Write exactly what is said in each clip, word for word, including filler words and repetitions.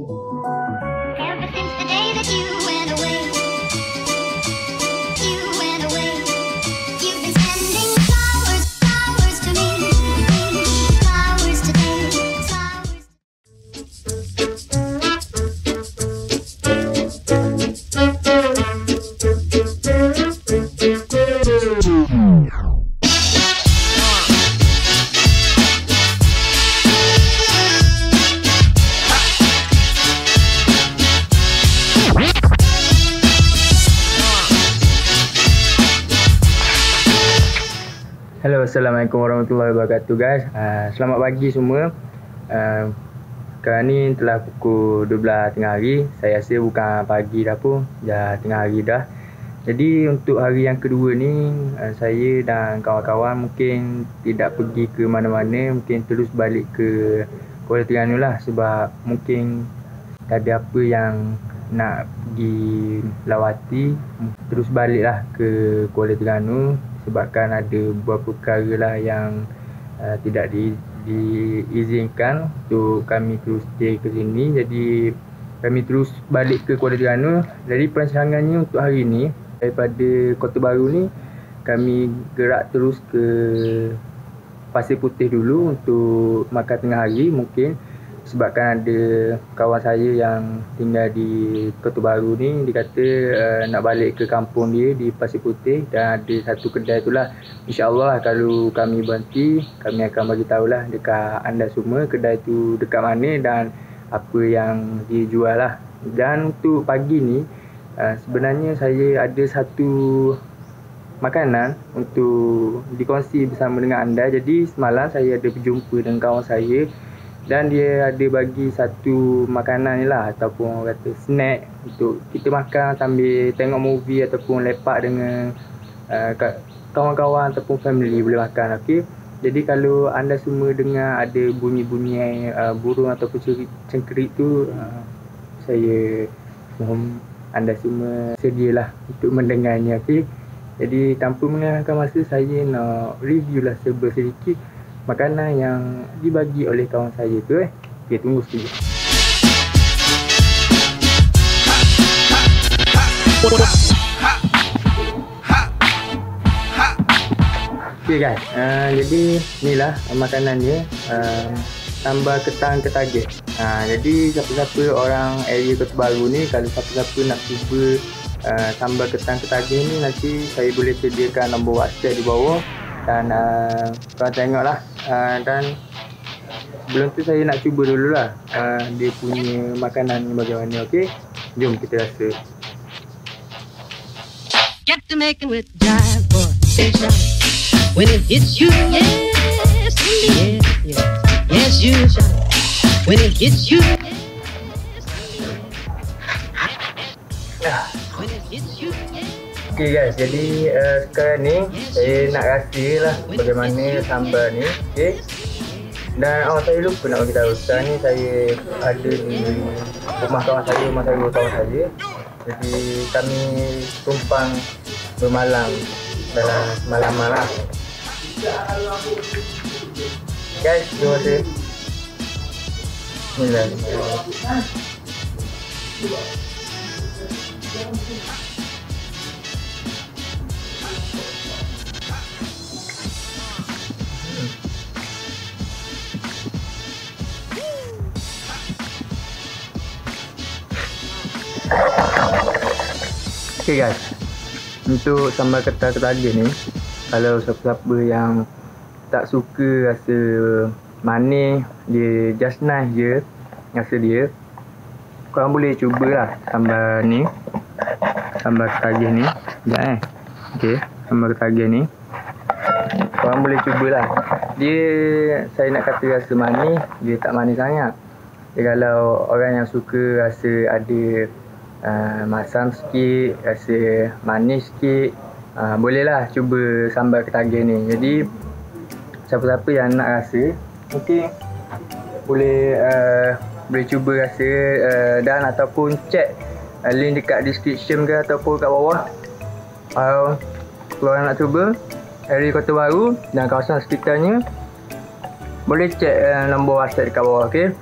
Ever since the day that you went away, you went away. You've been sending flowers, flowers to me, flowers today, flowers. Hello, Assalamualaikum warahmatullahi wabarakatuh guys. uh, Selamat pagi semua. uh, Sekarang ni telah pukul dua belas tengah hari. Saya rasa bukan pagi dah pun, dah tengah hari dah. Jadi untuk hari yang kedua ni, uh, saya dan kawan-kawan mungkin tidak pergi ke mana-mana. Mungkin terus balik ke Kuala Terengganu lah. Sebab mungkin tak ada apa yang nak pergi lawati. Terus balik lah ke Kuala Terengganu sebabkan ada beberapa perkara lah yang uh, tidak di, diizinkan untuk kami terus stay ke sini. Jadi kami terus balik ke Kuala Terengganu. Jadi perancangannya untuk hari ni, daripada Kota Baru ni kami gerak terus ke Pasir Putih dulu untuk makan tengah hari mungkin. Sebabkan ada kawan saya yang tinggal di Kota Baru ni, dia kata uh, nak balik ke kampung dia di Pasir Putih, dan ada satu kedai tu lah. InsyaAllah kalau kami berhenti, kami akan bagi tahulah dekat anda semua kedai tu dekat mana dan apa yang dijual lah. Dan untuk pagi ni uh, sebenarnya saya ada satu makanan untuk dikongsi bersama dengan anda. Jadi semalam saya ada berjumpa dengan kawan saya dan dia ada bagi satu makanan ni lah, ataupun orang kata snack untuk kita makan sambil tengok movie ataupun lepak dengan uh, kawan-kawan ataupun family boleh makan. Okay? Jadi kalau anda semua dengar ada bunyi-bunyi uh, burung ataupun cengkerik tu, uh, saya mohon anda semua sedialah untuk mendengarnya. Okay? Jadi tanpa melengahkan masa, saya nak review lah serba sedikit makanan yang dibagi oleh kawan saya tu eh. Okay, tunggu sekejap. Okay guys, uh, jadi ni lah makanan dia. uh, Tambah ketang ketagih. uh, Jadi siapa-siapa orang area Kota Baru ni, kalau siapa-siapa nak cuba uh, sambal ketang ketagih ni, nanti saya boleh sediakan nombor WhatsApp di bawah. Dan uh, korang tengok lah. uh, Dan sebelum tu saya nak cuba dulu lah uh, dia punya makanan ni bagaimana. Okay, jom kita rasa. Get to making with jive boy, say shout when it hits you, yes, yes, yes, yes, you shout when it hits you, yes, when it hits you, yes. Okay guys, jadi uh, sekarang ni saya nak rasa lah bagaimana sambal ni. Okay, dan oh saya lupa nak bagi tahu, sekarang ni saya ada di rumah kawan saya, rumah saya kawan saya. Jadi kami tumpang bermalam dalam malaman lah guys. Terima kasih. Bismillah. Okay guys, untuk sambal ketang ketagih ni, kalau siapa-siapa yang tak suka rasa manis, dia just nice je rasa dia, korang boleh cubalah sambal ni, sambal ketagih ni. Sekejap eh. Okay, sambal ketagih ni korang boleh cubalah. Dia, saya nak kata rasa manis, dia tak manis sangat. Dia kalau orang yang suka rasa ada Uh, masam sikit, rasa manis sikit, uh, bolehlah cuba sambal ketagih ni. Jadi siapa-siapa yang nak rasa mungkin boleh uh, boleh cuba rasa, uh, dan ataupun check uh, link dekat description ke ataupun kat bawah. uh, Kalau orang nak cuba area Kota Baru dan kawasan sekitarnya, boleh check uh, nombor WhatsApp dekat bawah. Okay?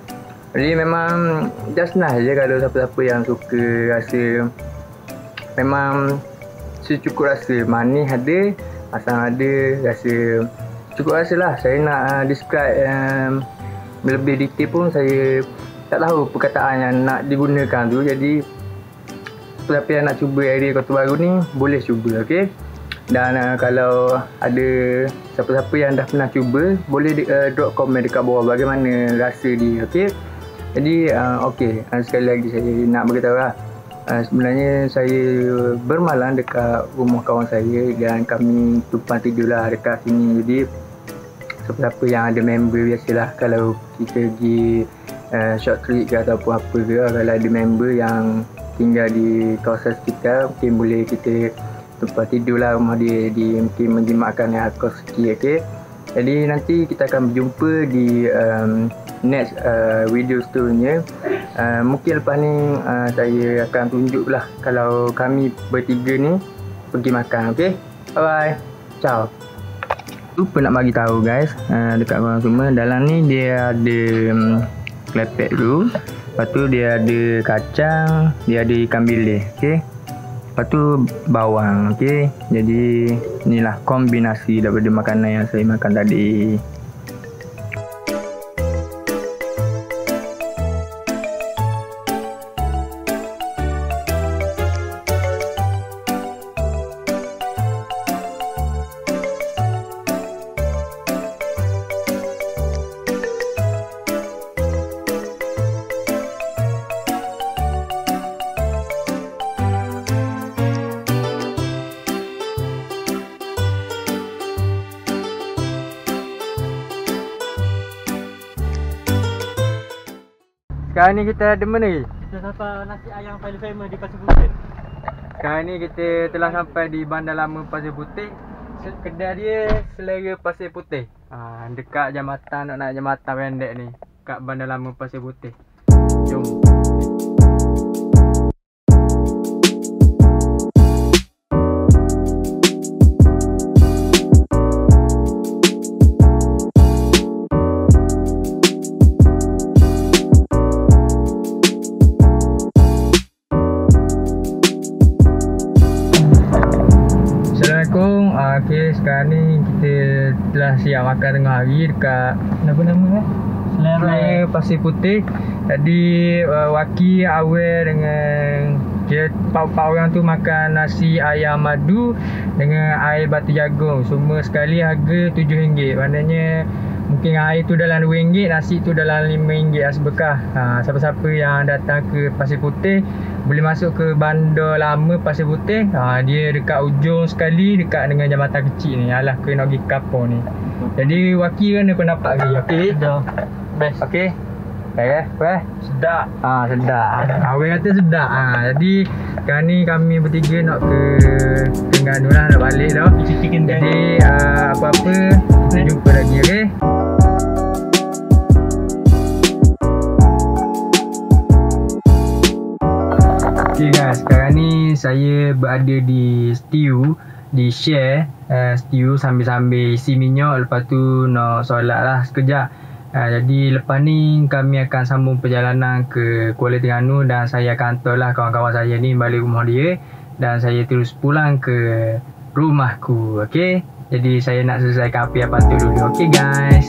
Jadi memang just nice je kalau siapa-siapa yang suka rasa memang secukup rasa. Manis ada, asam ada, rasa cukup rasa lah. Saya nak uh, describe um, lebih detail pun saya tak tahu perkataan yang nak digunakan tu. Jadi siapa yang nak cuba idea kotor baru ni boleh cuba, okey. Dan uh, kalau ada siapa-siapa yang dah pernah cuba, boleh di, uh, drop komen dekat bawah bagaimana rasa dia, okey. Jadi uh, okey, uh, sekali lagi saya nak beritahu lah. Uh, sebenarnya saya bermalam dekat rumah kawan saya dan kami tumpang tidur lah dekat sini. Jadi siapa-siapa yang ada member, biasalah kalau kita pergi uh, short trip ke ataupun apa ke, kalau ada member yang tinggal di kawasan sekitar, mungkin boleh kita tempat tidur lah rumah dia, di mungkin menjimatkan yang kos sikit, okay? Jadi nanti kita akan berjumpa di um, next uh, video seterusnya. uh, Mungkin lepas ni uh, saya akan tunjuk lah kalau kami bertiga ni pergi makan, okay? Bye bye, ciao. Lupa nak bagi tahu guys, uh, dekat korang semua, dalam ni dia ada um, klepek tu. Lepas tu dia ada kacang, dia ada ikan bilis, okey. Lepas tu bawang, okey. Jadi inilah kombinasi daripada makanan yang saya makan tadi. Sekarang ni kita ada mana ni? Kita sampai nasi ayam paling famous di Pasir Putih. Sekarang ni kita telah sampai di Bandar Lama Pasir Putih. Kedai dia Selera Pasir Putih. Ha, dekat jambatan, nak naik jambatan pendek ni, kat Bandar Lama Pasir Putih. Jom. Assalamualaikum. uh, Okay, sekarang ni kita telah siap makan tengah hari dekat apa nama eh? Selera Pasir Putih. Jadi uh, Waki, Awel dengan kira empat-empat orang tu makan nasi ayam madu dengan air batu jagung. Semua sekali harga tujuh ringgit. Maknanya mungkin air tu dalam dua ringgit, nasi tu dalam lima ringgit lah sebekah. Ha, siapa-siapa yang datang ke Pasir Putih boleh masuk ke Bandar Lama Pasir Putih. Ha, dia dekat ujung sekali, dekat dengan jambatan kecil ni. Alah, kena nak pergi kapal ni. Jadi Waki kan pendapat lagi. Okey. Dah. Best. Okey. Baik eh? Baik. Sedap. Ah, sedap. Awel kata sedap. Ah, jadi sekarang ni kami bertiga nak ke Terengganu lah, nak balik dah. Jadi uh, apa-apa kita jumpa lagi, okey? Okay guys, sekarang ni saya berada di stew, di share uh, stew sambil-sambil isi minyak. Lepas tu nak solat lah sekejap. Uh, jadi lepas ni kami akan sambung perjalanan ke Kuala Terengganu dan saya akan hantarlah kawan-kawan saya ni balik rumah dia dan saya terus pulang ke rumahku, okey? Jadi saya nak selesaikan apa-apa tu dulu, okey guys?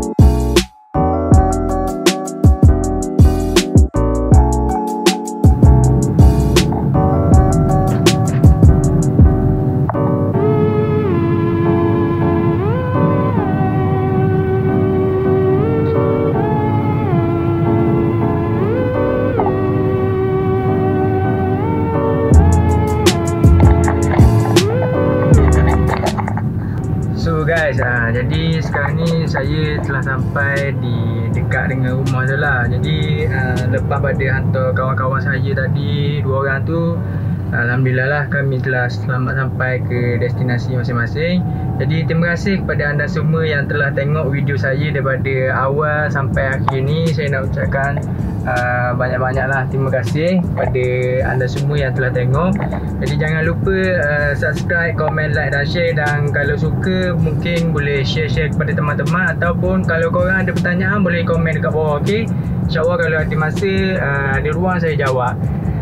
Guys, ha, jadi sekarang ni saya telah sampai di dekat dengan rumah tu lah. Jadi uh, lepas pada hantar kawan-kawan saya tadi, dua orang tu, alhamdulillah lah kami telah selamat sampai ke destinasi masing-masing. Jadi terima kasih kepada anda semua yang telah tengok video saya daripada awal sampai akhir ni. Saya nak ucapkan uh, banyak-banyak lah terima kasih kepada anda semua yang telah tengok. Jadi jangan lupa uh, subscribe, komen, like dan share. Dan kalau suka mungkin boleh share-share kepada teman-teman, ataupun kalau korang ada pertanyaan boleh komen dekat bawah, okey? InsyaAllah kalau ada masa, uh, ada ruang saya jawab.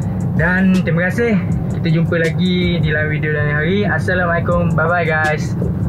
Dan terima kasih. Kita jumpa lagi di lain video lain hari. Assalamualaikum. Bye bye guys.